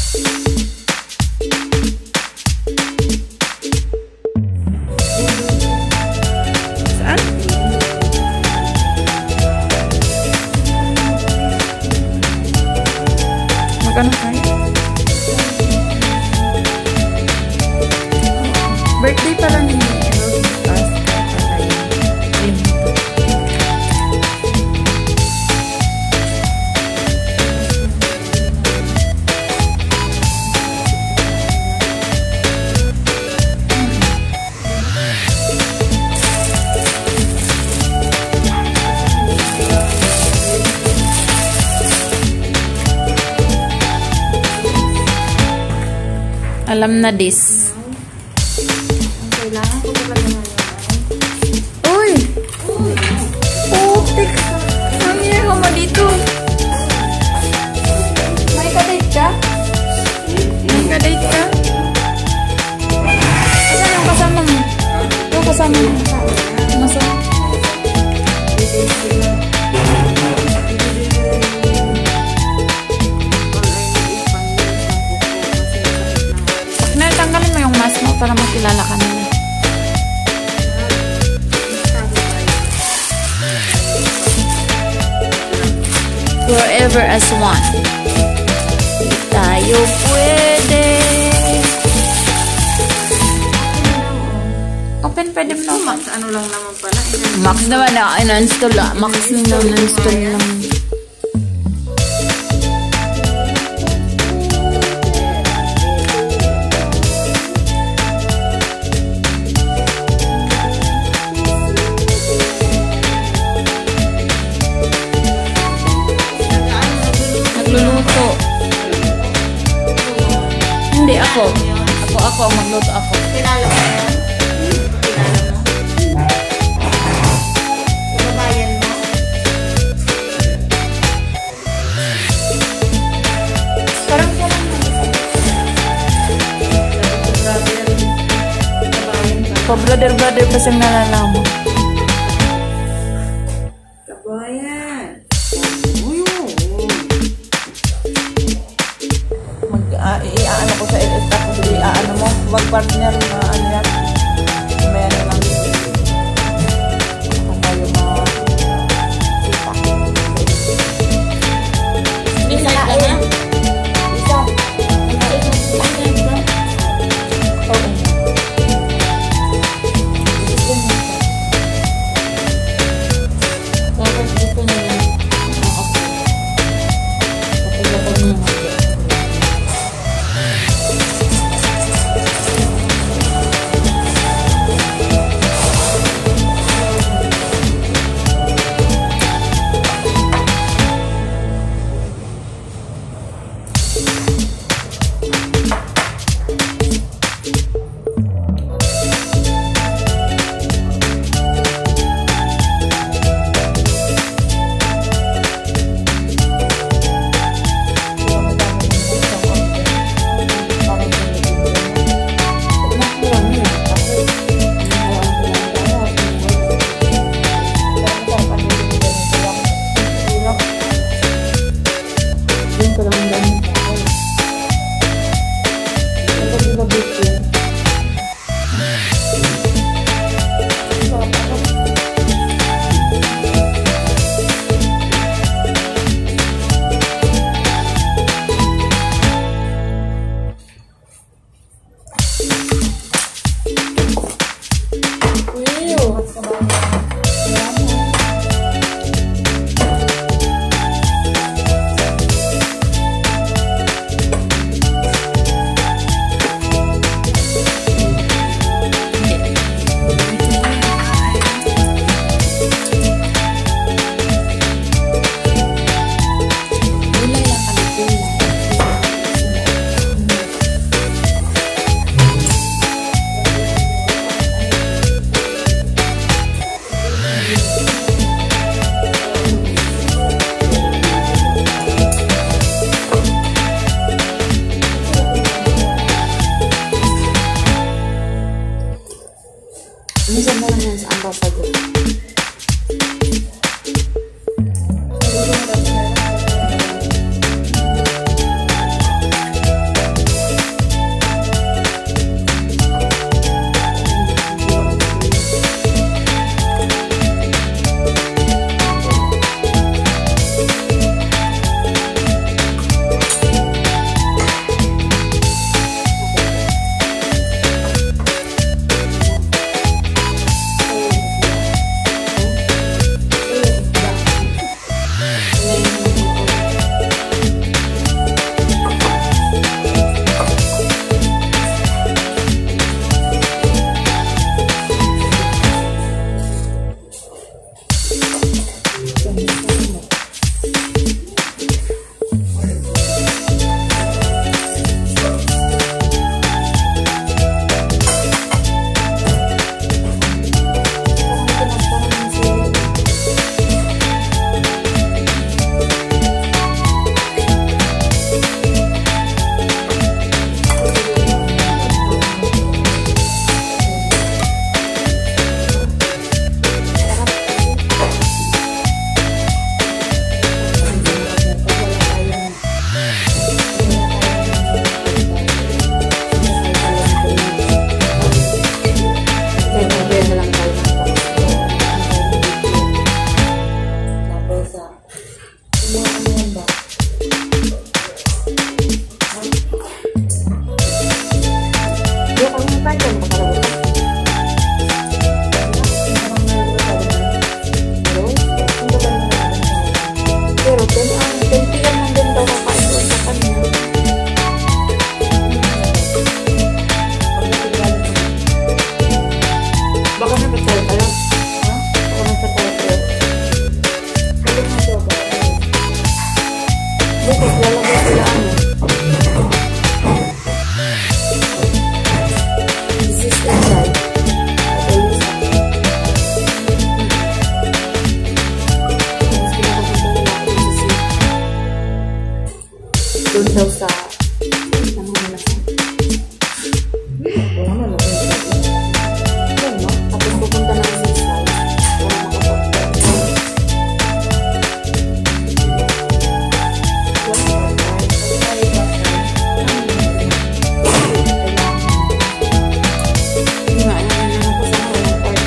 Saan? Magkano tayo? Birthday pala ni Rose. Alam na this. Kailangan ko pala naman. Uy! Putik! Ang ginagawa mo dito? May kadate ka? May ka-date ka? Asan yung kasama mo? Yung kasama mo? Nasaan? Tanggalin mo yung mask mo para makilala ka nila. Forever as one. Tayo pwede. Open pwede mo naman. Max, ano lang naman pala. Max naman na in-install lang. Max na in-install lang. Nagluluto. Hindi ako. Ako ang magluto ako. Kilala mo yan? Kilala mo? Ibabayan mo? Parang ko lang. Pa-brother pa siyang nalalaman. Kabayan. Iaano ko sa LS tapos iaano mo, mag-partner na ano yan. Meron lang. Kung kayo sita. Isa ka na? Isa. Oo. Dapat gusto na yan. Kapag ako niya. sa Mananasan. Wala man, okay. Yan, no? Tapos pupunta ng seaside para makapag-travel. Hindi nga, alam ko sa mga park.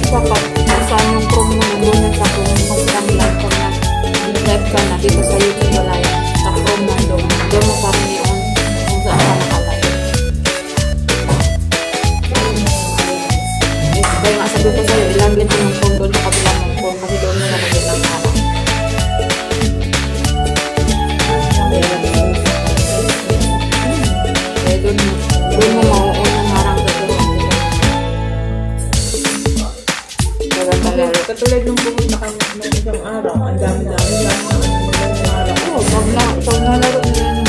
Dapat kung saan yung Chrome mo, doon na sa Chrome, kung saan lang ka na, i-type ka na, dito sa YouTube wala yan. Sa Chrome na doon mo pa rin yun, kung saan ka nakatay. Kaya nga sabi ko sa'yo, ilagay mo yung phone doon sa kabilang ng phone, kasi doon mo nalagay ng harang. Kaya doon mo mauun yung harang sa doon. Katulad nung pumunta kami ng isang araw, ang dami-dami lang ng araw. Oo, pag nalaro nila